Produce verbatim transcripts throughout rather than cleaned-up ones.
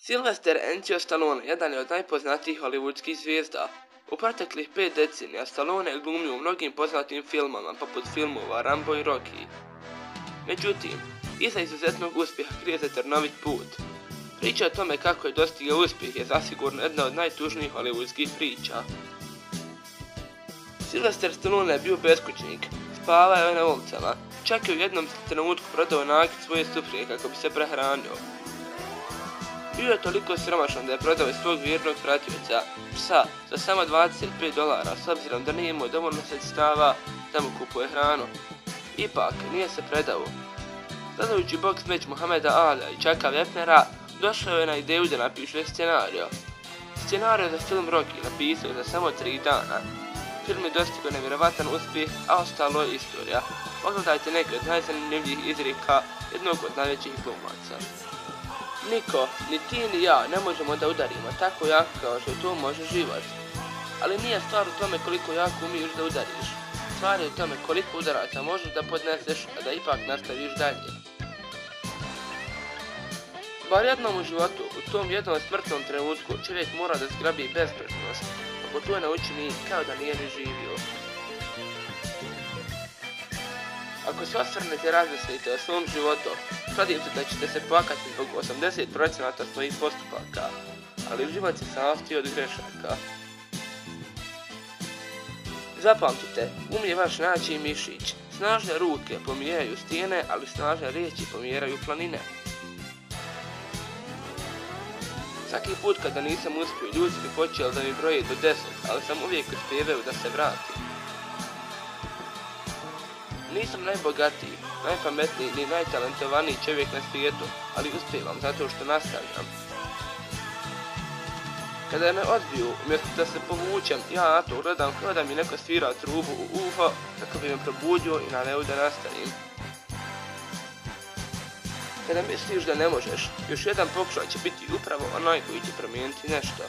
Sylvester Enzo Stallone jedan je od najpoznatijih hollywoodskih zvijezda. U proteklih pet decenija Stallone je glumio u mnogim poznatim filmama poput filmova Rambo i Rocky. Međutim, iza izuzetnog uspjeha krije se trnovit put. Priča o tome kako je dostigao uspjeh je zasigurno jedna od najtužnijih hollywoodskih priča. Sylvester Stallone je bio beskućnik, spavao je na ulicama, čak je u jednom trenutku prodao nakit svoje supruge kako bi se prehranio. Bio je toliko siromašan da je prodao svog vjernog pratioca, psa, za samo dvadeset pet dolara s obzirom da nije imao dovoljno sredstava da mu kupuje hranu. Ipak, nije se predao. Gledajući boks meč Muhameda Alija i Chucka Wepnera, došao je na ideju da napiše scenario. Scenario za film Rocky napisao za samo tri dana. Film je dostigao nevjerovatan uspjeh, a ostalo je istorija. Pogledajte neke od najzanimljivijih izreka jednog od najvećih glumaca. Niko, ni ti ni ja ne možemo da udarimo tako jako kao što to može život. Ali nije stvar u tome koliko jako umiješ da udariš. Stvar je u tome koliko udaraca možeš da podneseš, a da ipak nastaviš dalje. Bar jednom u životu, u tom jednom smrtnom trenutku, čovjek mora da zgrabi besprečnost, ako to ne učini kao da nije ni živio. Ako se osvrnete i razmislite o svom životu, kladim se da ćete se plakati zbog osamdeset posto svojih postupaka, ali život se sastoji od grešaka. Zapamtite, um je vaš naći mišić. Snažne ruke pomjeraju stijene, ali snažne riječi pomjeraju planine. Svaki put kada nisam uspio, ljudi bi počeli da mi broje do deset, ali sam uvijek uspjevao da se vratim. Nisam najbogatiji, najpametniji ni najtalentovaniji čovjek na svijetu, ali uspijevam zato što nastavljam. Kada me odbiju, umjesto da se povučem, ja na to gledam kao da mi neko svira trubu u uho kako bi me probudio i naveo da nastavim. Kada misliš da ne možeš, još jedan pokušaj će biti upravo onaj koji će promijeniti nešto.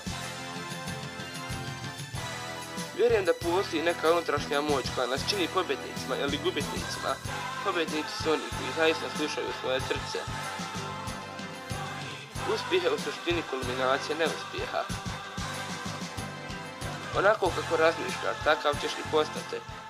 Vjerujem da postoji neka unutrašnja moć koja nas čini pobjednicima ili gubitnicima. Pobjednici su oni koji zaista slušaju svoje srce. Uspjeh je u suštini kulminacija neuspjeha. Onako kako razmišljaš, takav ćeš i postati.